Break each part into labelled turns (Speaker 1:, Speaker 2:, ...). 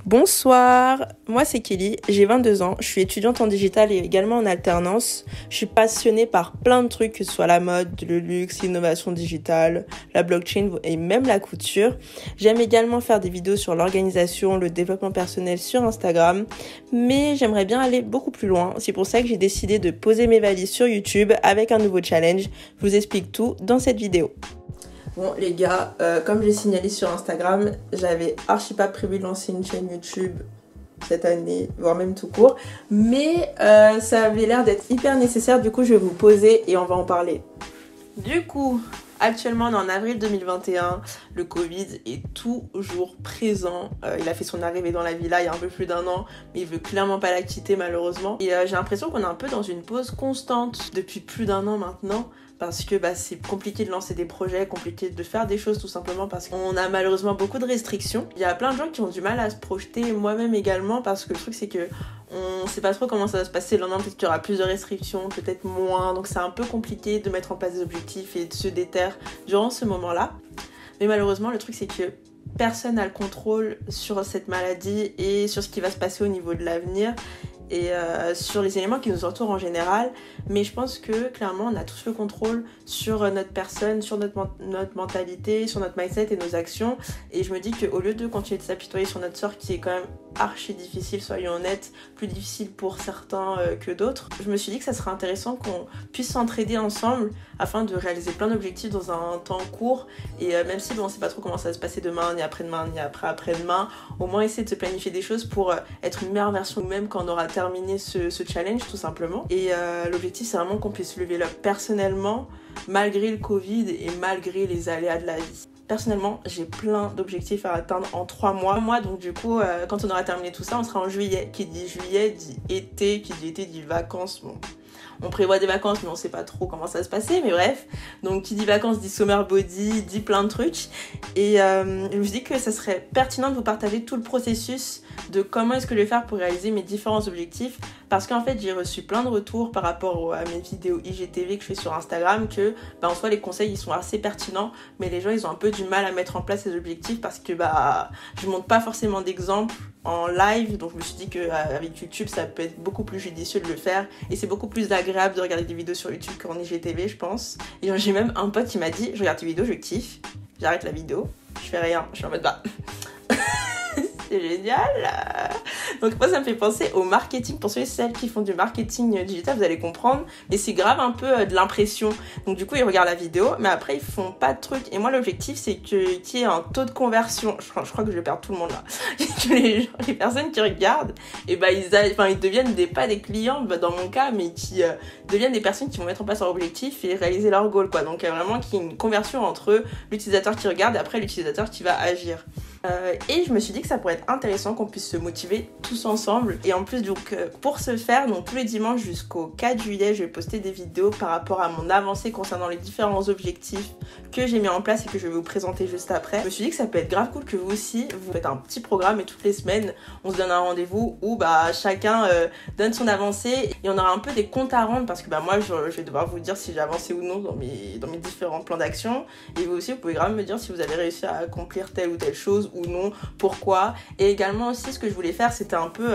Speaker 1: Bonsoir, moi c'est Kelly, j'ai 22 ans, je suis étudiante en digital et également en alternance. Je suis passionnée par plein de trucs, que ce soit la mode, le luxe, l'innovation digitale, la blockchain et même la couture. J'aime également faire des vidéos sur l'organisation, le développement personnel sur Instagram, mais j'aimerais bien aller beaucoup plus loin. C'est pour ça que j'ai décidé de poser mes valises sur YouTube avec un nouveau challenge. Je vous explique tout dans cette vidéo. Bon les gars, comme j'ai signalé sur Instagram, j'avais archi pas prévu de lancer une chaîne YouTube cette année, voire même tout court, mais ça avait l'air d'être hyper nécessaire, du coup je vais vous poser et on va en parler. Du coup, actuellement on est en avril 2021, le Covid est toujours présent, il a fait son arrivée dans la villa il y a un peu plus d'un an, mais il veut clairement pas la quitter malheureusement, et j'ai l'impression qu'on est un peu dans une pause constante depuis plus d'un an maintenant, parce que c'est compliqué de lancer des projets, compliqué de faire des choses tout simplement parce qu'on a malheureusement beaucoup de restrictions. Il y a plein de gens qui ont du mal à se projeter, moi-même également, parce que le truc c'est que on sait pas trop comment ça va se passer le lendemain, peut-être qu'il y aura plus de restrictions, peut-être moins, donc c'est un peu compliqué de mettre en place des objectifs et de se déterre durant ce moment-là. Mais malheureusement le truc c'est que personne n'a le contrôle sur cette maladie et sur ce qui va se passer au niveau de l'avenir et sur les éléments qui nous entourent en général, mais je pense que clairement on a tous le contrôle sur notre personne, sur notre mentalité, sur notre mindset et nos actions, et je me dis qu'au lieu de continuer de s'apitoyer sur notre sort qui est quand même archi difficile, soyons honnêtes, plus difficile pour certains que d'autres, je me suis dit que ça serait intéressant qu'on puisse s'entraider ensemble afin de réaliser plein d'objectifs dans un temps court, et même si on sait pas trop comment ça va se passer demain, ni après-demain, ni après-demain, au moins essayer de se planifier des choses pour être une meilleure version de nous-mêmes quand on aura terminé ce challenge tout simplement. Et l'objectif c'est vraiment qu'on puisse lever up personnellement malgré le Covid et malgré les aléas de la vie. Personnellement, j'ai plein d'objectifs à atteindre en 3 mois. Donc du coup, quand on aura terminé tout ça, on sera en juillet. Qui dit juillet dit été, qui dit été dit vacances. Bon, on prévoit des vacances, mais on sait pas trop comment ça va se passer. Mais bref, donc qui dit vacances dit summer body, dit plein de trucs. Et je me dis que ça serait pertinent de vous partager tout le processus de comment est-ce que je vais faire pour réaliser mes différents objectifs. Parce qu'en fait, j'ai reçu plein de retours par rapport à mes vidéos IGTV que je fais sur Instagram que, en soi, les conseils, ils sont assez pertinents, mais les gens, ils ont un peu du mal à mettre en place ces objectifs parce que, je montre pas forcément d'exemples en live, donc je me suis dit qu'avec YouTube, ça peut être beaucoup plus judicieux de le faire et c'est beaucoup plus agréable de regarder des vidéos sur YouTube qu'en IGTV, je pense. Et j'ai même un pote qui m'a dit, je regarde tes vidéos, je kiffe, j'arrête la vidéo, je fais rien, je suis en mode c'est génial. Donc moi ça me fait penser au marketing. Pour ceux et celles qui font du marketing digital, vous allez comprendre, mais c'est grave un peu de l'impression. Donc du coup ils regardent la vidéo, mais après ils font pas de trucs. Et moi l'objectif c'est qu'il y ait un taux de conversion. Je crois que je vais perdre tout le monde là. Que les personnes qui regardent, et ils deviennent pas des clients dans mon cas, mais qui deviennent des personnes qui vont mettre en place leur objectif et réaliser leur goal quoi. Donc vraiment qu'il y ait une conversion entre l'utilisateur qui regarde et après l'utilisateur qui va agir. Et je me suis dit que ça pourrait être intéressant qu'on puisse se motiver tous ensemble. Et en plus donc pour ce faire, donc tous les dimanches jusqu'au 4 juillet, je vais poster des vidéos par rapport à mon avancée concernant les différents objectifs que j'ai mis en place et que je vais vous présenter juste après. Je me suis dit que ça peut être grave cool que vous aussi, vous faites un petit programme et toutes les semaines, on se donne un rendez-vous où chacun donne son avancée et on aura un peu des comptes à rendre parce que moi je vais devoir vous dire si j'ai avancé ou non dans mes différents plans d'action, et vous aussi vous pouvez grave me dire si vous avez réussi à accomplir telle ou telle chose ou non, pourquoi. Et également aussi ce que je voulais faire c'était un peu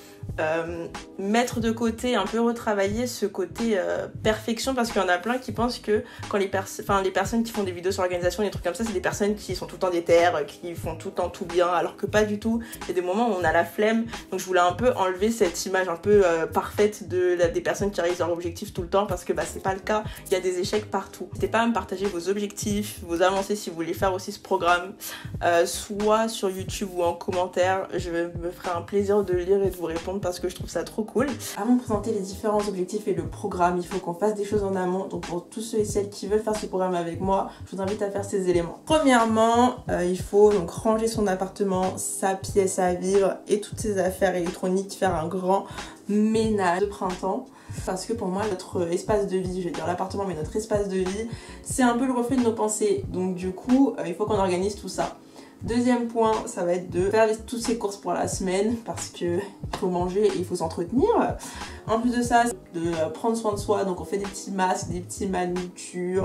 Speaker 1: mettre de côté, un peu retravailler ce côté perfection, parce qu'il y en a plein qui pensent que quand les personnes qui font des vidéos sur l'organisation, des trucs comme ça, c'est des personnes qui sont tout le temps déter, qui font tout le temps tout bien, alors que pas du tout. Il y a des moments où on a la flemme, donc je voulais un peu enlever cette image un peu parfaite des personnes qui réalisent leurs objectifs tout le temps, parce que c'est pas le cas, il y a des échecs partout. N'hésitez pas à me partager vos objectifs, vos avancées si vous voulez faire aussi ce programme, soit sur YouTube ou en commentaire. Je me ferai un plaisir de lire et de vous répondre parce que je trouve ça trop cool. Avant de présenter les différents objectifs et le programme, il faut qu'on fasse des choses en amont. Donc pour tous ceux et celles qui veulent faire ce programme avec moi, je vous invite à faire ces éléments. Premièrement, il faut donc ranger son appartement, sa pièce à vivre et toutes ses affaires électroniques, faire un grand ménage de printemps. Parce que pour moi, notre espace de vie, je vais dire l'appartement, mais notre espace de vie, c'est un peu le reflet de nos pensées. Donc du coup, il faut qu'on organise tout ça. Deuxième point, ça va être de faire toutes ses courses pour la semaine parce qu'il faut manger et il faut s'entretenir. En plus de ça, de prendre soin de soi, donc on fait des petits masques, des petits manucures,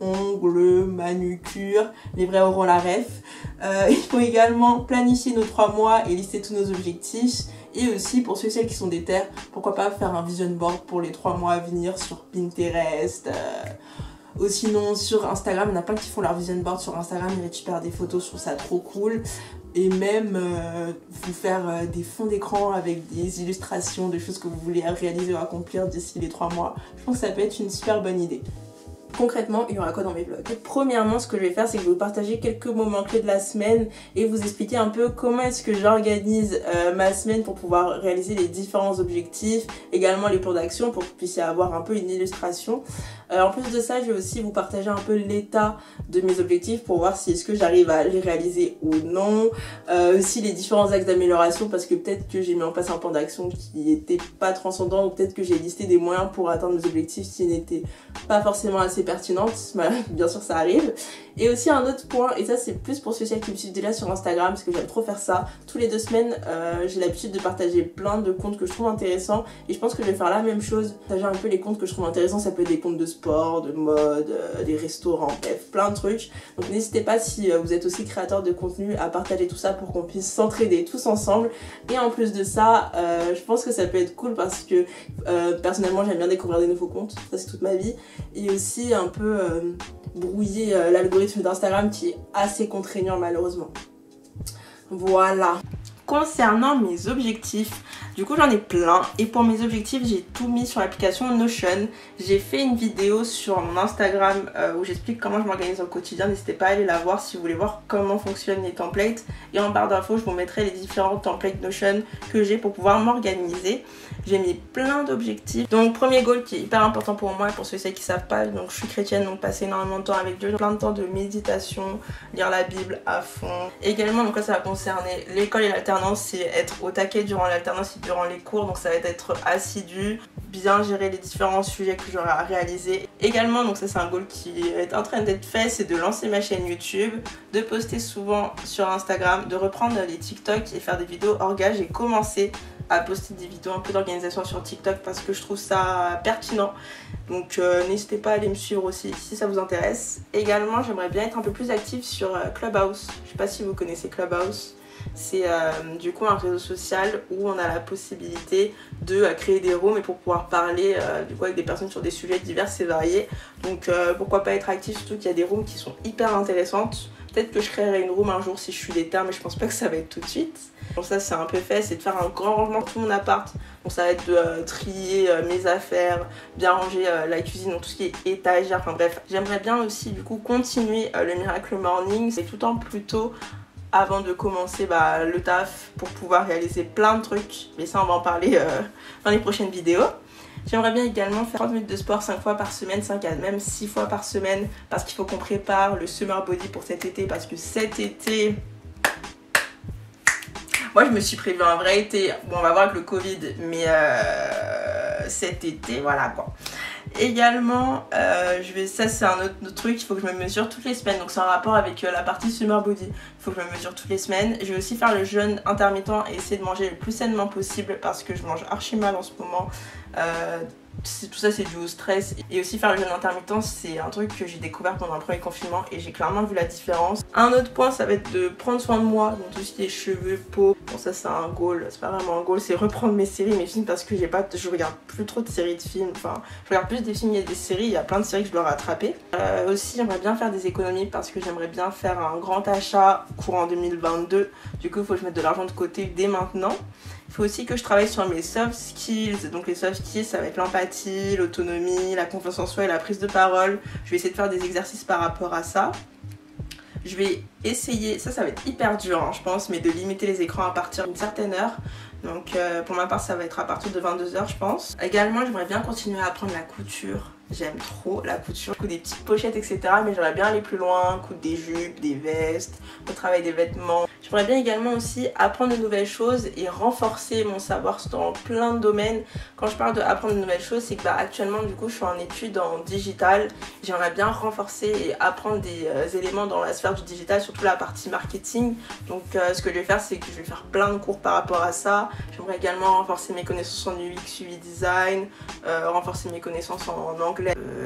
Speaker 1: ongles, manucure, les vrais auront la ref. Il faut également planifier nos 3 mois et lister tous nos objectifs. Et aussi, pour ceux et celles qui sont déter, pourquoi pas faire un vision board pour les 3 mois à venir sur Pinterest. Ou sinon, sur Instagram, il y en a plein qui font leur vision board sur Instagram, ils récupèrent des photos, je trouve ça trop cool. Et même vous faire des fonds d'écran avec des illustrations de choses que vous voulez réaliser ou accomplir d'ici les 3 mois. Je pense que ça peut être une super bonne idée. Concrètement, il y aura quoi dans mes vlogs? Premièrement, ce que je vais faire, c'est que je vais vous partager quelques moments clés de la semaine et vous expliquer un peu comment est-ce que j'organise ma semaine pour pouvoir réaliser les différents objectifs, également les plans d'action pour que vous puissiez avoir un peu une illustration. En plus de ça, je vais aussi vous partager un peu l'état de mes objectifs pour voir si est-ce que j'arrive à les réaliser ou non. Aussi les différents axes d'amélioration parce que peut-être que j'ai mis en place un plan d'action qui n'était pas transcendant ou peut-être que j'ai listé des moyens pour atteindre mes objectifs qui n'étaient pas forcément assez pertinentes. Bien sûr, ça arrive. Et aussi un autre point, et ça c'est plus pour ceux qui me suivent déjà sur Instagram parce que j'aime trop faire ça. Tous les 2 semaines, j'ai l'habitude de partager plein de comptes que je trouve intéressants et je pense que je vais faire la même chose. Partager un peu les comptes que je trouve intéressants, ça peut être des comptes de sport, de mode, des restaurants, bref, plein de trucs. Donc n'hésitez pas si vous êtes aussi créateur de contenu à partager tout ça pour qu'on puisse s'entraider tous ensemble. Et en plus de ça, je pense que ça peut être cool parce que personnellement j'aime bien découvrir des nouveaux comptes, ça c'est toute ma vie. Et aussi un peu brouiller l'algorithme d'Instagram qui est assez contraignant malheureusement. Voilà. Concernant mes objectifs, du coup j'en ai plein et pour mes objectifs j'ai tout mis sur l'application Notion. J'ai fait une vidéo sur mon Instagram où j'explique comment je m'organise au quotidien, n'hésitez pas à aller la voir si vous voulez voir comment fonctionnent les templates et en barre d'infos je vous mettrai les différents templates Notion que j'ai pour pouvoir m'organiser. J'ai mis plein d'objectifs. Donc premier goal qui est hyper important pour moi et pour ceux qui savent pas, donc je suis chrétienne donc passer énormément de temps avec Dieu, plein de temps de méditation, lire la Bible à fond. Également donc là ça va concerner l'école et l'alternance, c'est être au taquet durant l'alternance et durant les cours, donc ça va être assidu, bien gérer les différents sujets que j'aurai à réaliser. Également donc ça c'est un goal qui est en train d'être fait, c'est de lancer ma chaîne YouTube, de poster souvent sur Instagram, de reprendre les TikTok et faire des vidéos orga. J'ai commencé à poster des vidéos un peu d'organisation sur TikTok parce que je trouve ça pertinent. Donc n'hésitez pas à aller me suivre aussi si ça vous intéresse. Également j'aimerais bien être un peu plus active sur Clubhouse. Je sais pas si vous connaissez Clubhouse. C'est du coup un réseau social où on a la possibilité de créer des rooms et pour pouvoir parler du coup avec des personnes sur des sujets divers et variés. Donc pourquoi pas être actif, surtout qu'il y a des rooms qui sont hyper intéressantes. Peut-être que je créerai une room un jour si je suis déter, mais je pense pas que ça va être tout de suite. Donc ça c'est un peu fait, c'est de faire un grand rangement de tout mon appart. Donc ça va être de trier mes affaires, bien ranger la cuisine, donc tout ce qui est étagère, enfin bref. J'aimerais bien aussi du coup continuer le Miracle Morning, c'est tout le temps plus tôt avant de commencer le taf pour pouvoir réaliser plein de trucs. Mais ça on va en parler dans les prochaines vidéos. J'aimerais bien également faire 30 minutes de sport 5 fois par semaine, 5 à même 6 fois par semaine parce qu'il faut qu'on prépare le summer body pour cet été parce que cet été, moi je me suis prévu un vrai été, bon on va voir avec le Covid mais cet été voilà quoi. Également, ça c'est un autre truc, il faut que je me mesure toutes les semaines, donc c'est en rapport avec la partie summer body, il faut que je me mesure toutes les semaines. Je vais aussi faire le jeûne intermittent et essayer de manger le plus sainement possible parce que je mange archi mal en ce moment. Tout ça c'est dû au stress et aussi faire le jeûne intermittent c'est un truc que j'ai découvert pendant le premier confinement et j'ai clairement vu la différence. Un autre point ça va être de prendre soin de moi, donc tout ce qui est cheveux, peau, bon ça c'est un goal, c'est pas vraiment un goal, c'est reprendre mes séries, mes films parce que je regarde plus trop de séries de films, enfin je regarde plus des films et des séries, il y a plein de séries que je dois rattraper. Aussi j'aimerais bien faire des économies parce que j'aimerais bien faire un grand achat courant 2022, du coup il faut que je mette de l'argent de côté dès maintenant. Il faut aussi que je travaille sur mes soft skills, donc les soft skills ça va être l'empathie, l'autonomie, la confiance en soi et la prise de parole. Je vais essayer de faire des exercices par rapport à ça. Je vais essayer, ça va être hyper dur je pense, mais de limiter les écrans à partir d'une certaine heure. Donc pour ma part ça va être à partir de 22 h je pense. Également j'aimerais bien continuer à apprendre la couture. J'aime trop la couture, des petites pochettes etc. Mais j'aimerais bien aller plus loin, coudre des jupes, des vestes, retravailler des vêtements. J'aimerais bien également aussi apprendre de nouvelles choses et renforcer mon savoir dans plein de domaines. Quand je parle d'apprendre de nouvelles choses, c'est que actuellement du coup je suis en études en digital. J'aimerais bien renforcer et apprendre des éléments dans la sphère du digital, surtout la partie marketing. Donc ce que je vais faire c'est que je vais faire plein de cours par rapport à ça. J'aimerais également renforcer mes connaissances en UX, UI design, renforcer mes connaissances en anglais,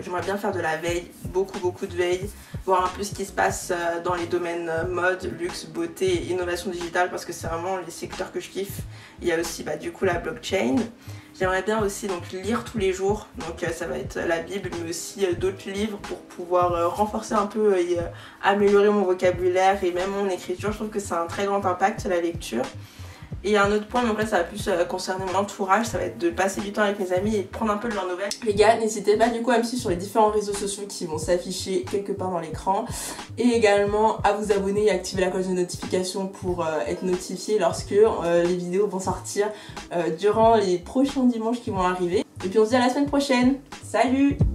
Speaker 1: j'aimerais bien faire de la veille, beaucoup de veille, voir un peu ce qui se passe dans les domaines mode, luxe, beauté et innovation digitale parce que c'est vraiment les secteurs que je kiffe. Il y a aussi du coup la blockchain. J'aimerais bien aussi donc lire tous les jours, donc ça va être la Bible mais aussi d'autres livres pour pouvoir renforcer un peu et améliorer mon vocabulaire et même mon écriture. Je trouve que c'est un très grand impact la lecture. Et un autre point, mais après ça va plus concerner mon entourage, ça va être de passer du temps avec mes amis et de prendre un peu de leurs nouvelles. Les gars, n'hésitez pas du coup à me suivre sur les différents réseaux sociaux qui vont s'afficher quelque part dans l'écran. Et également à vous abonner et activer la cloche de notification pour être notifié lorsque les vidéos vont sortir durant les prochains dimanches qui vont arriver. Et puis on se dit à la semaine prochaine. Salut!